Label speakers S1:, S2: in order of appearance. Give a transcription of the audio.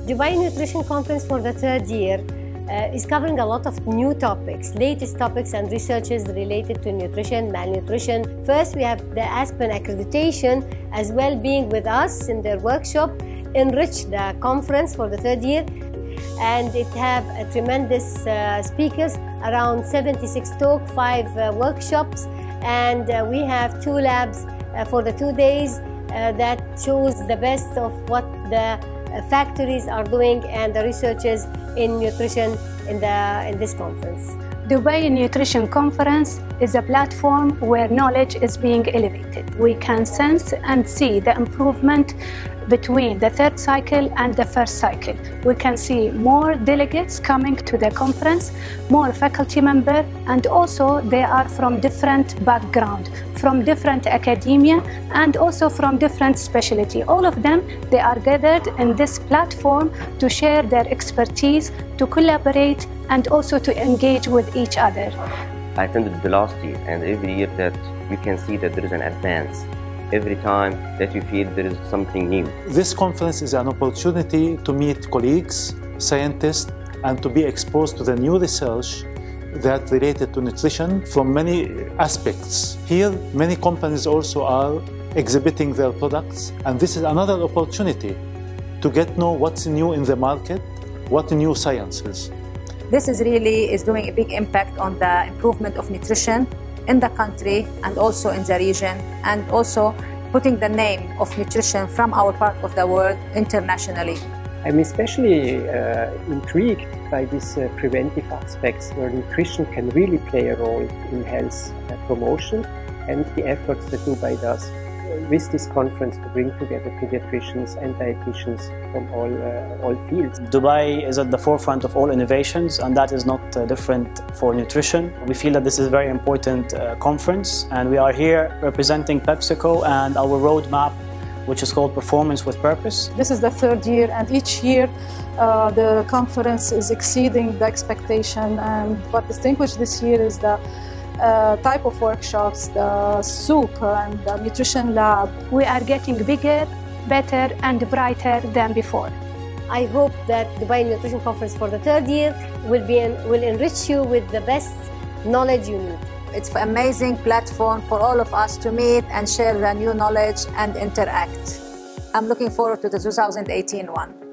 S1: Dubai Nutrition Conference for the third year is covering a lot of new topics, latest topics and researches related to nutrition, malnutrition. First, we have the Aspen accreditation as well being with us in their workshop, enrich the conference for the third year. And it have a tremendous speakers, around 76 talk, 5 workshops, and we have 2 labs for the 2 days that shows the best of what the factories are doing and the researchers in nutrition in this conference.
S2: Dubai Nutrition Conference is a platform where knowledge is being elevated. We can sense and see the improvement between the third cycle and the first cycle. We can see more delegates coming to the conference, more faculty members, and also they are from different backgrounds, from different academia, and also from different specialty. All of them, they are gathered in this platform to share their expertise, to collaborate, and also to engage with each other.
S3: I attended the last year, and every year that you can see that there is an advance. Every time that you feel there is something new.
S4: This conference is an opportunity to meet colleagues, scientists, and to be exposed to the new research that related to nutrition from many aspects. Here, many companies also are exhibiting their products, and this is another opportunity to get to know what's new in the market, what new sciences.
S5: This is doing a big impact on the improvement of nutrition in the country and also in the region, and also putting the name of nutrition from our part of the world internationally.
S6: I'm especially intrigued by these preventive aspects where nutrition can really play a role in health promotion, and the efforts that Dubai does with this conference to bring together pediatricians and dietitians from all fields.
S7: Dubai is at the forefront of all innovations, and that is not different for nutrition. We feel that this is a very important conference, and we are here representing PepsiCo and our roadmap, which is called Performance with Purpose.
S8: This is the third year, and each year the conference is exceeding the expectation, and what distinguished this year is the type of workshops, the soup and the nutrition lab.
S2: We are getting bigger, better and brighter than before.
S1: I hope that Dubai Nutrition Conference for the third year will enrich you with the best knowledge you need.
S5: It's an amazing platform for all of us to meet and share the new knowledge and interact. I'm looking forward to the 2018 one.